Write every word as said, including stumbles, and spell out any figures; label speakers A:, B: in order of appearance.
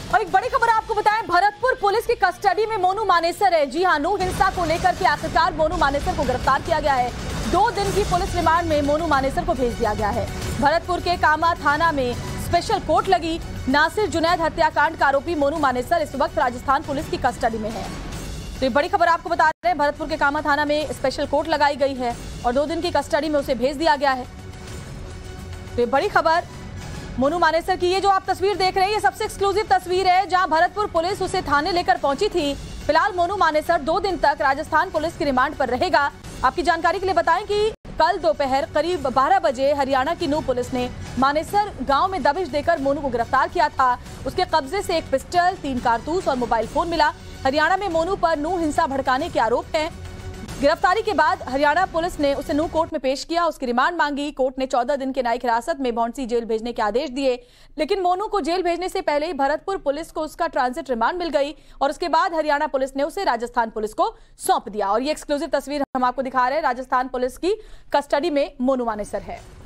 A: और एक बड़ी खबर आपको बताएं, भरतपुर पुलिस की कस्टडी में मोनू मानेसर है। जी हां, नू हिंसा को लेकर के आखिरकार मोनू मानेसर को गिरफ्तार किया गया है। दो दिन की पुलिस रिमांड में मोनू मानेसर को भेज दिया गया है। भरतपुर के कामा थाना में स्पेशल कोर्ट लगी। नासिर जुनैद हत्याकांड का आरोपी मोनू मानेसर इस वक्त राजस्थान पुलिस की कस्टडी में है। तो ये बड़ी खबर आपको बता रहे हैं, भरतपुर के कामा थाना में स्पेशल कोर्ट लगाई गई है और दो दिन की कस्टडी में उसे भेज दिया गया है। तो ये बड़ी खबर मोनू मानेसर की, ये जो आप तस्वीर देख रहे हैं, ये सबसे एक्सक्लूसिव तस्वीर है जहां भरतपुर पुलिस उसे थाने लेकर पहुंची थी। फिलहाल मोनू मानेसर दो दिन तक राजस्थान पुलिस की रिमांड पर रहेगा। आपकी जानकारी के लिए बताएं कि कल दोपहर करीब बारह बजे हरियाणा की नू पुलिस ने मानेसर गांव में दबिश देकर मोनू को गिरफ्तार किया था। उसके कब्जे से एक पिस्टल, तीन कारतूस और मोबाइल फोन मिला। हरियाणा में मोनू पर नू हिंसा भड़काने के आरोप हैं। गिरफ्तारी के बाद हरियाणा पुलिस ने उसे नू कोर्ट में पेश किया, उसकी रिमांड मांगी। कोर्ट ने चौदह दिन के न्यायिक हिरासत में भौंडसी जेल भेजने के आदेश दिए, लेकिन मोनू को जेल भेजने से पहले ही भरतपुर पुलिस को उसका ट्रांजिट रिमांड मिल गई और उसके बाद हरियाणा पुलिस ने उसे राजस्थान पुलिस को सौंप दिया। और ये एक्सक्लूसिव तस्वीर हम आपको दिखा रहे हैं, राजस्थान पुलिस की कस्टडी में मोनू मानेसर है।